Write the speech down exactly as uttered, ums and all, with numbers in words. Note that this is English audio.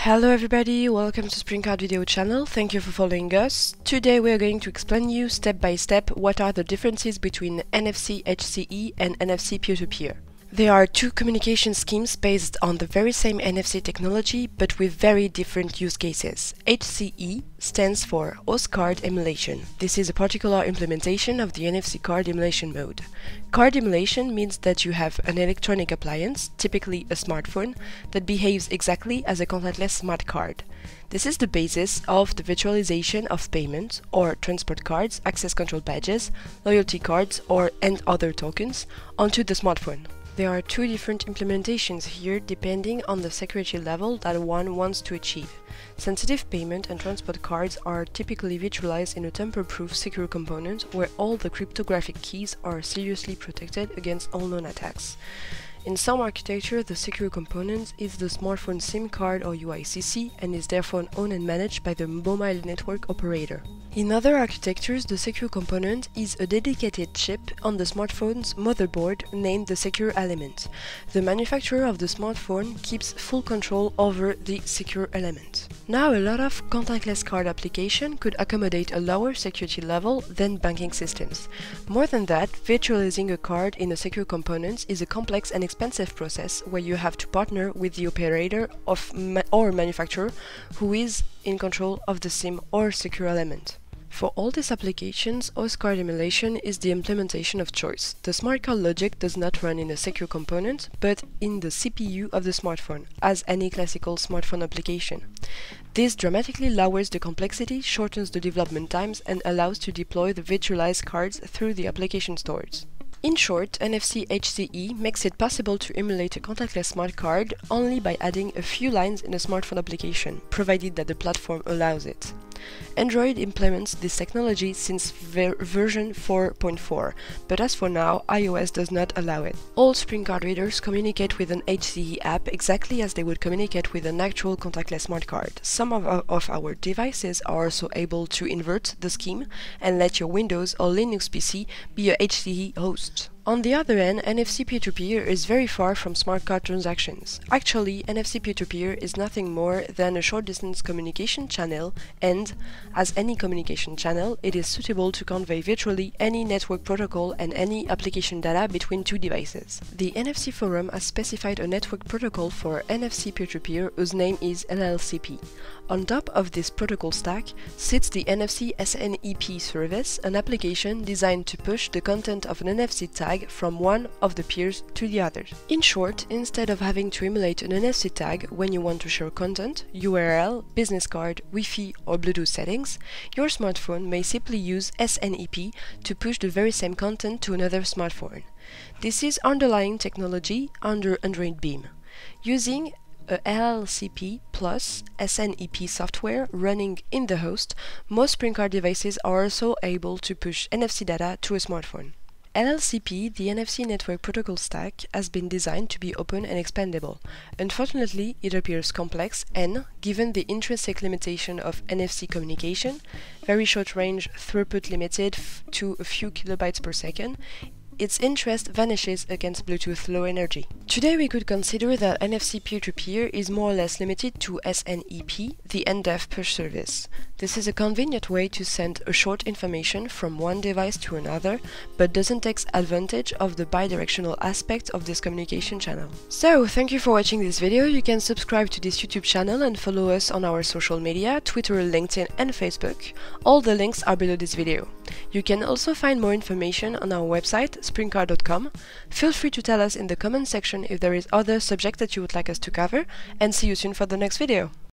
Hello everybody, welcome to SpringCard video channel. Thank you for following us. Today we are going to explain you step by step what are the differences between N F C H C E and N F C peer-to-peer. There are two communication schemes based on the very same N F C technology but with very different use cases. H C E stands for host card emulation. This is a particular implementation of the N F C card emulation mode. Card emulation means that you have an electronic appliance, typically a smartphone, that behaves exactly as a contactless smart card. This is the basis of the virtualization of payment or transport cards, access control badges, loyalty cards or and other tokens onto the smartphone. There are two different implementations here depending on the security level that one wants to achieve. Sensitive payment and transport cards are typically virtualized in a tamper-proof secure component where all the cryptographic keys are seriously protected against all known attacks. In some architecture, the secure component is the smartphone SIM card or U I C C and is therefore owned and managed by the mobile network operator. In other architectures, the secure component is a dedicated chip on the smartphone's motherboard named the secure element. The manufacturer of the smartphone keeps full control over the secure element. Now, a lot of contactless card application could accommodate a lower security level than banking systems. More than that, virtualizing a card in a secure component is a complex and expensive process where you have to partner with the operator of ma or manufacturer who is in control of the SIM or secure element. For all these applications, host card emulation is the implementation of choice. The smart card logic does not run in a secure component, but in the C P U of the smartphone, as any classical smartphone application. This dramatically lowers the complexity, shortens the development times, and allows to deploy the virtualized cards through the application stores. In short, N F C H C E makes it possible to emulate a contactless smart card only by adding a few lines in a smartphone application, provided that the platform allows it. Android implements this technology since ver version four point four, but as for now, iOS does not allow it. All SpringCard readers communicate with an H C E app exactly as they would communicate with an actual contactless smart card. Some of our, of our devices are also able to invert the scheme and let your Windows or Linux P C be a H C E host. On the other hand, N F C peer-to-peer is very far from smart card transactions. Actually, N F C peer-to-peer is nothing more than a short-distance communication channel and, as any communication channel, it is suitable to convey virtually any network protocol and any application data between two devices. The N F C forum has specified a network protocol for N F C peer-to-peer whose name is L L C P. On top of this protocol stack sits the N F C S N E P service, an application designed to push the content of an N F C tag from one of the peers to the others. In short, instead of having to emulate an N F C tag when you want to share content, U R L, business card, Wi-Fi or Bluetooth settings, your smartphone may simply use S N E P to push the very same content to another smartphone. This is underlying technology under Android Beam. Using a L L C P plus S N E P software running in the host, most SpringCard devices are also able to push N F C data to a smartphone. L L C P, the N F C network protocol stack, has been designed to be open and expandable. Unfortunately, it appears complex and, given the intrinsic limitation of N F C communication, very short range, throughput limited to a few kilobytes per second, its interest vanishes against Bluetooth low energy. Today we could consider that N F C peer-to-peer is more or less limited to S N E P, the N D E F push service. This is a convenient way to send a short information from one device to another, but doesn't take advantage of the bidirectional aspect of this communication channel. So, thank you for watching this video. You can subscribe to this YouTube channel and follow us on our social media, Twitter, LinkedIn and Facebook. All the links are below this video. You can also find more information on our website, springcard dot com. Feel free to tell us in the comment section if there is other subject that you would like us to cover, and see you soon for the next video.